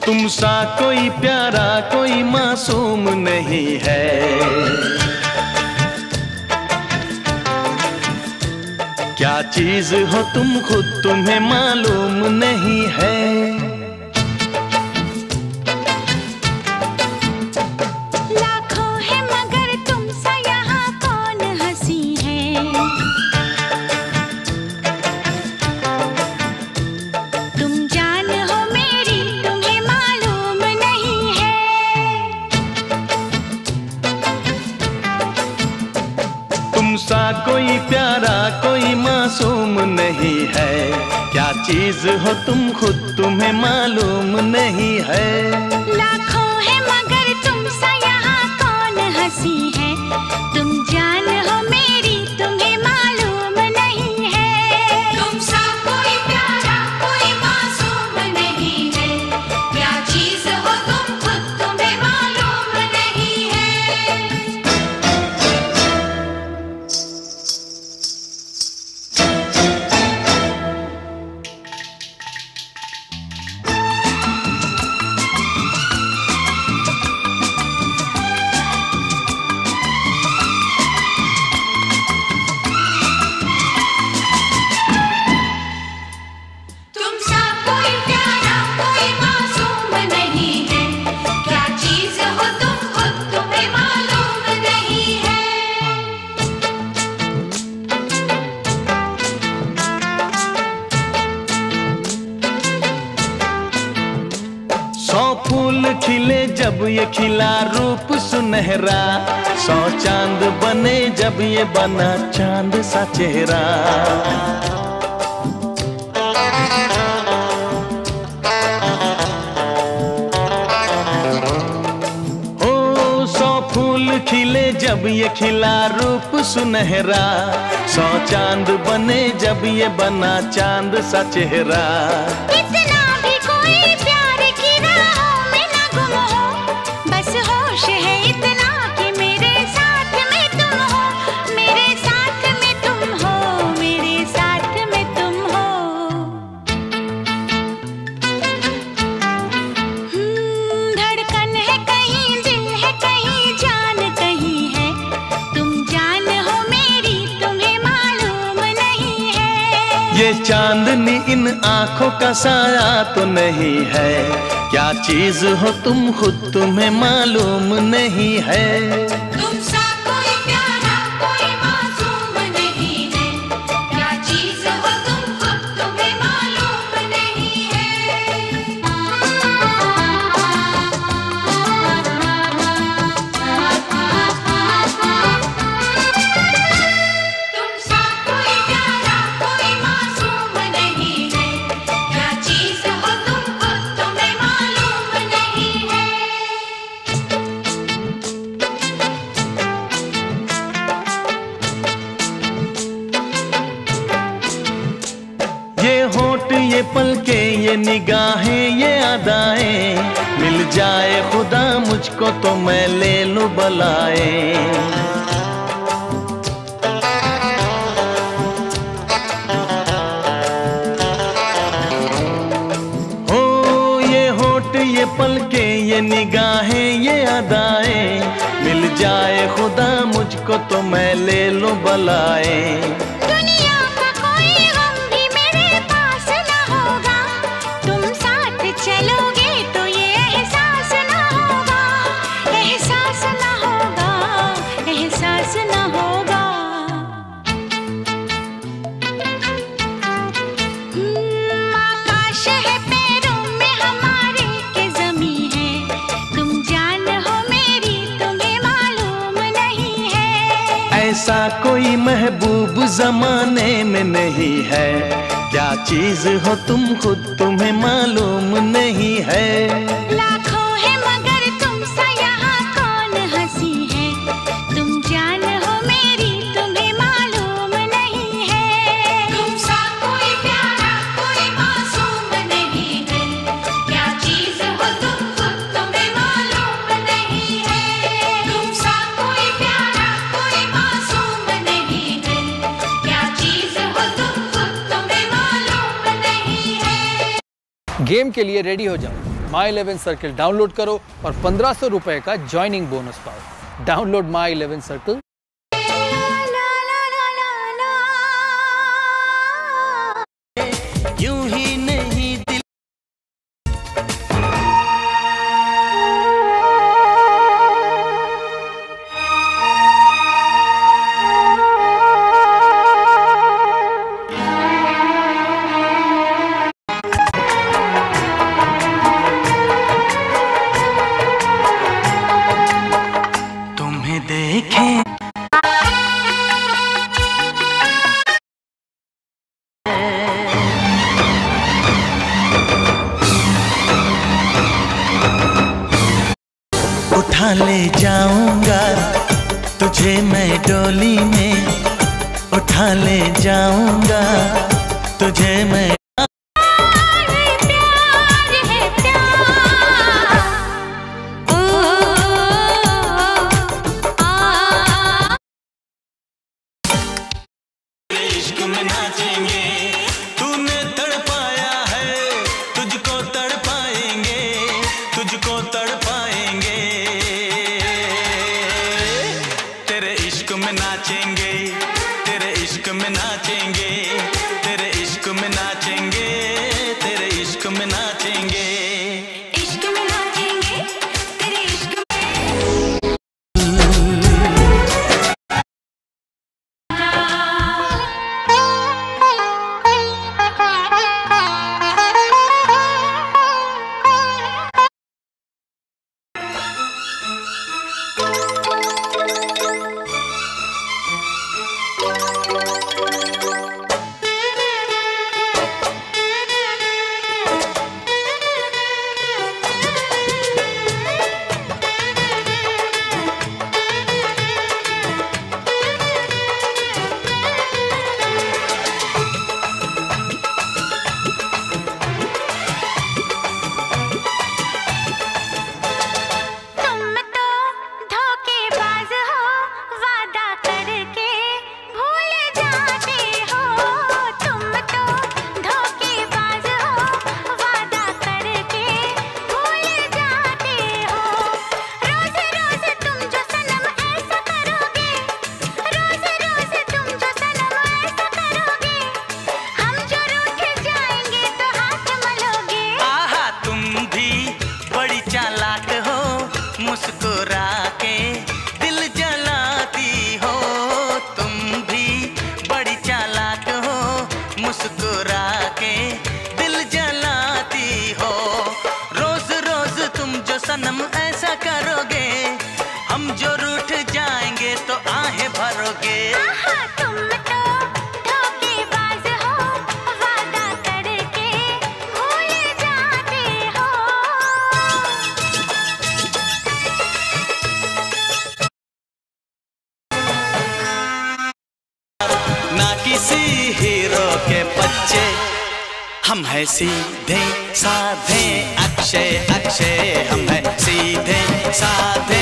तुम सा कोई प्यारा कोई मासूम नहीं है। क्या चीज हो तुम खुद तुम्हें मालूम नहीं है। सा कोई प्यारा कोई मासूम नहीं है। क्या चीज हो तुम खुद तुम्हें मालूम नहीं है। लाखों है मगर तुम सा यहाँ कौन हंसी है। तुम जान हो मेरी तुम्हें मालूम नहीं है। तुम सा कोई प्यारा कोई मासूम नहीं है। क्या चीज हो तुम खुद तुम्हें मालूम नहीं है। फूल खिले जब ये खिला रूप सुनहरा। 100 चांद बने जब ये बना चांद सा चेहरा। ओ 100 फूल खिले जब ये खिला रूप सुनहरा। 100 चांद बने जब ये बना चांद सा चेहरा। ये चांदनी इन आंखों का साया तो नहीं है। क्या चीज हो तुम खुद तुम्हें मालूम नहीं है। तुम सा कोई प्यारा कोई मासूम नहीं है। क्या चीज हो तुम खुद तुम्हें मालूम नहीं है। तुम सा कोई प्यारा कोई मासूम नहीं है। क्या चीज हो तुम खुद तुम्हें मालूम नहीं है। ये होठ ये पलके ये निगाहें ये अदाएं। मिल जाए खुदा मुझको तो मैं ले लूं बलाए। हो ये होठ ये पलके ये निगाहें ये अदाएं। मिल जाए खुदा मुझको तो मैं ले लूं बलाए। दुनिया का कोई गम भी मेरे पास न होगा। तुम साथ चलोगे तो ये एहसास न होगा। एहसास न होगा। एहसास न होगा। आकाश है पैरों में हमारे के ज़मीं है। तुम जान हो मेरी तुम्हें मालूम नहीं है। ऐसा कोई महबूब जमाने में नहीं है। क्या चीज हो तुम खुद तुम्हें मालूम नहीं है। लाखों है मगर तुम सा यहाँ कौन हंसी है। तुम जान हो मेरी तुम्हें मालूम नहीं है। तुम सा कोई प्यारा कोई मासूम नहीं है। क्या चीज हो तुम खुद तुम्हें मालूम नहीं है। तुम सा कोई प्यारा कोई मासूम नहीं है। क्या चीज हो तुम खुद तुम्हें मालूम नहीं है। गेम के लिए रेडी हो जाओ। My11 सर्कल डाउनलोड करो और 1500 रुपए का ज्वाइनिंग बोनस पाओ। Download My11 circle. यूं ही नहीं दिल तुम्हें देखें उठा ले जाऊंगा तुझे मैं डोली में, उठा ले जाऊंगा तुझे मैं। इश्क में नाचेंगे, तूने तड़पाया है, तुझको तड़पाएंगे, तुझको तड़पाएंगे। तेरे इश्क में नाचेंगे, तेरे इश्क में नाचेंगे, तेरे इश्क में नाचेंगे, तेरे इश्क में नाचेंगे। इश्क में नाचेंगे, तेरे इश्क मुस्कुरा के दिल जलाती हो, तुम भी बड़ी चालाक हो, मुस्कुरा के दिल जलाती हो। रोज रोज तुम जो सनम ऐसा करोगे, हम जो रूठ जाएंगे तो आहें भरोगे। तुम तो धोखेबाज हो, वादा करके भूल जाते हो। ना किसी हीरो के बच्चे, हम हैं सीधे साधे, अक्षय अक्षय हम हैं सीधे साधे।